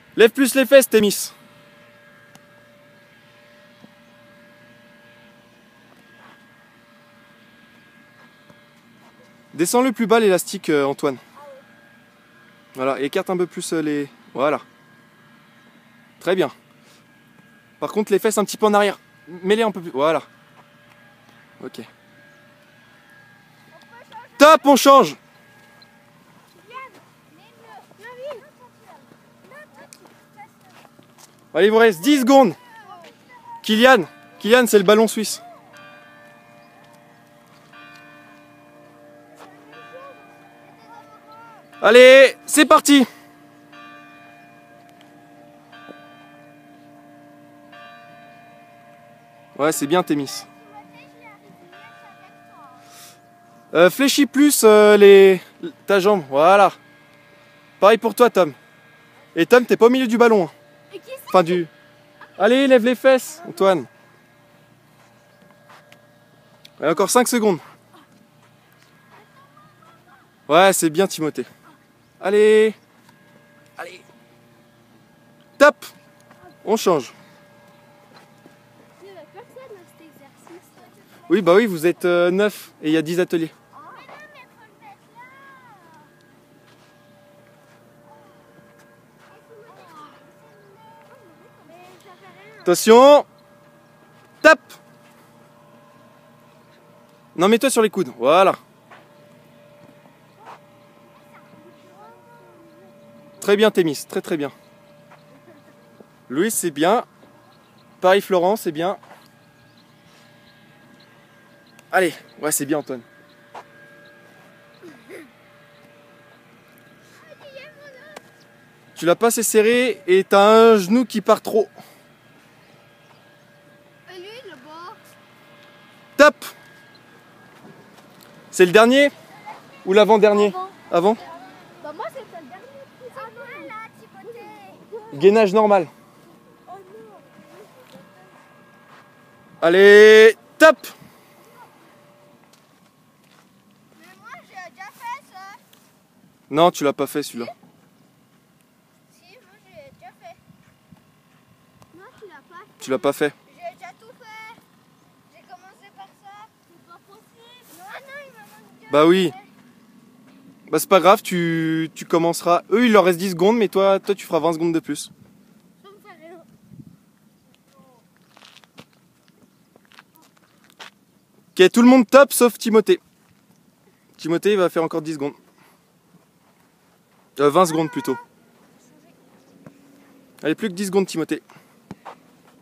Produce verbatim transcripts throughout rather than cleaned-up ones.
Lève plus les fesses, Thémis. Descends le plus bas l'élastique, euh, Antoine. Voilà, écarte un peu plus euh, les... Voilà. Très bien. Par contre, les fesses un petit peu en arrière. Mets-les un peu plus... Voilà. Ok. Top, on change. Allez, il vous reste dix secondes. Kylian, Kylian, c'est le ballon suisse. Allez, c'est parti. Ouais, c'est bien, Thémis. Euh, fléchis plus euh, les... ta jambe, voilà. Pareil pour toi, Tom. Et Tom, t'es pas au milieu du ballon. Hein. Enfin, du... Allez, lève les fesses, Antoine. Ouais, encore cinq secondes. Ouais, c'est bien, Timothée. Allez. Allez. Top. On change. Oui, bah oui, vous êtes euh, neuf et il y a dix ateliers. Attention. Tape. Non, mets-toi sur les coudes. Voilà. Très bien, Thémis. Très très bien. Louis, c'est bien. Paris-Florent, c'est bien. Allez. Ouais, c'est bien, Antoine. Tu l'as pas assez serré et t'as un genou qui part trop. Top. C'est le dernier ou l'avant-dernier? Avant, Avant Bah moi c'est le dernier. Avant là, Timothée. Gainage normal. Oh non. Allez, top. Mais moi j'ai déjà fait ça. Non, tu l'as pas fait celui-là. Si, moi j'ai déjà fait. Non, tu l'as pas fait. Tu l'as pas fait. J'ai déjà tout fait. J'ai commencé par ça. C'est pas possible. Non, non, il m'a déjà Bah oui. Bah c'est pas grave, tu, tu commenceras. Eux, il leur reste dix secondes, mais toi, toi tu feras vingt secondes de plus. Ça me fait rien. Ok, tout le monde top sauf Timothée. Timothée, il va faire encore dix secondes. Euh, vingt secondes plutôt. Allez, plus que dix secondes, Timothée.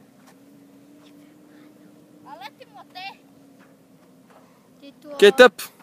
Arrête, Timothée. Tais-toi. Ok, top.